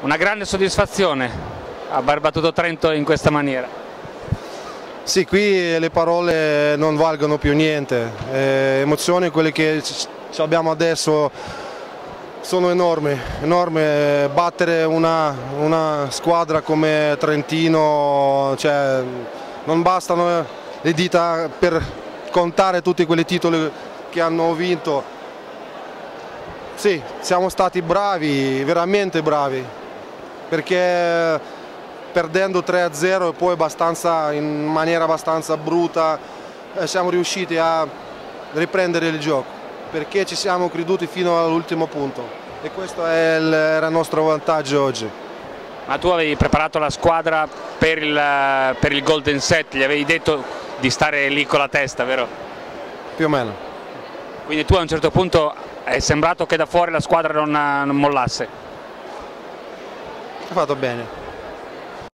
Una grande soddisfazione aver battuto Trento in questa maniera. Sì, qui le parole non valgono più niente, emozioni quelle che abbiamo adesso sono enormi, battere una squadra come Trentino, cioè, non bastano le dita per contare tutti quei titoli che hanno vinto. Sì, siamo stati bravi, veramente bravi, perché perdendo 3-0 e poi in maniera abbastanza brutta siamo riusciti a riprendere il gioco, perché ci siamo creduti fino all'ultimo punto e questo era il nostro vantaggio oggi. Ma tu avevi preparato la squadra per il Golden Set, gli avevi detto di stare lì con la testa, vero? Più o meno. Quindi tu a un certo punto è sembrato che da fuori la squadra non mollasse? Ha fatto bene.